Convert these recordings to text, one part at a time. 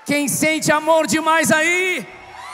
Quem sente amor demais aí?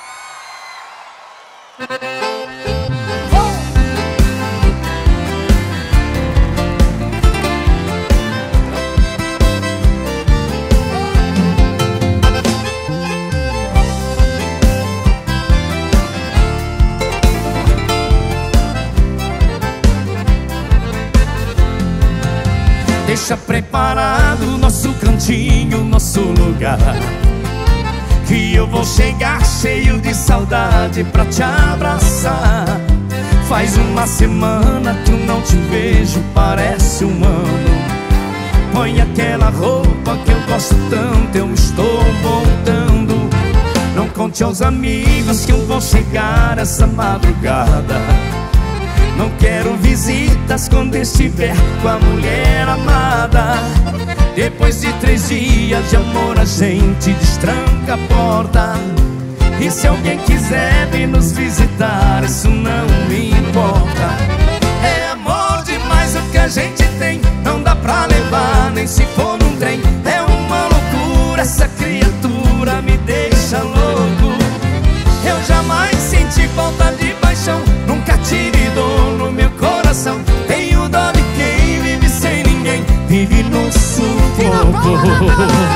Deixa preparado nosso cantinho, nosso lugar, que eu vou chegar cheio de saudade pra te abraçar. Faz uma semana que eu não te vejo, parece um ano. Põe aquela roupa que eu gosto tanto, eu estou voltando. Não conte aos amigos que eu vou chegar essa madrugada. Não quero visitas quando estiver com a mulher amada. Depois de 3 dias de amor a gente destranca a porta. E se alguém quiser vir nos visitar, isso não me importa. É amor demais o que a gente tem, não dá pra levar nem se for num trem. É uma loucura, essa criatura me deixa louco. Eu jamais senti falta de paixão, nunca tive dor no meu coração. Tenho dó de quem vive sem ninguém, vive no sufoco.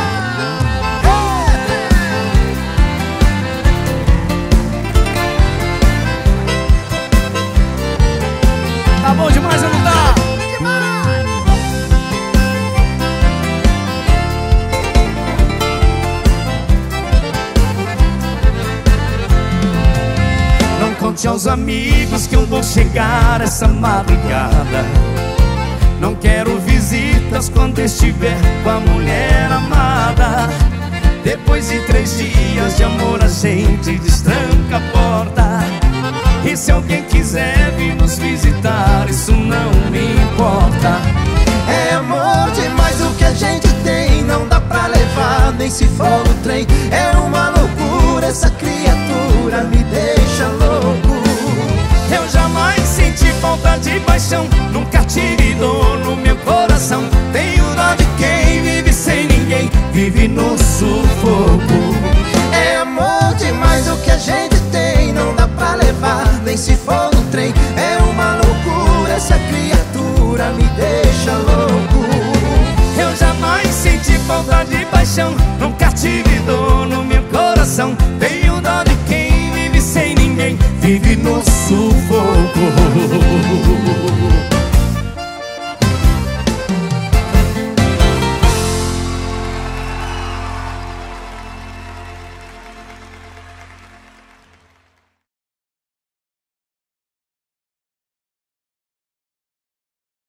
Tá bom demais ou não tá? Não conte aos amigos que eu vou chegar essa madrugada. Não quero visitas quando estiver com a mulher amada. Depois de 3 dias de amor a gente destranca a porta. E se alguém quiser vir nos visitar, isso não me importa. É amor demais o que a gente tem, não dá pra levar nem se for no trem. É uma loucura, essa criatura me deixa louco. Eu jamais senti falta de paixão, nunca tive dor no meu coração. Tenho dó de quem vive sem ninguém, vive no sufoco. É amor demais o que a gente tem, não dá pra levar nem se for no trem. É uma loucura, essa criatura me deixa louco. Eu jamais senti falta de paixão, nunca tive dor no meu coração. Tenho dó de quem vive sem ninguém, vive no sufoco.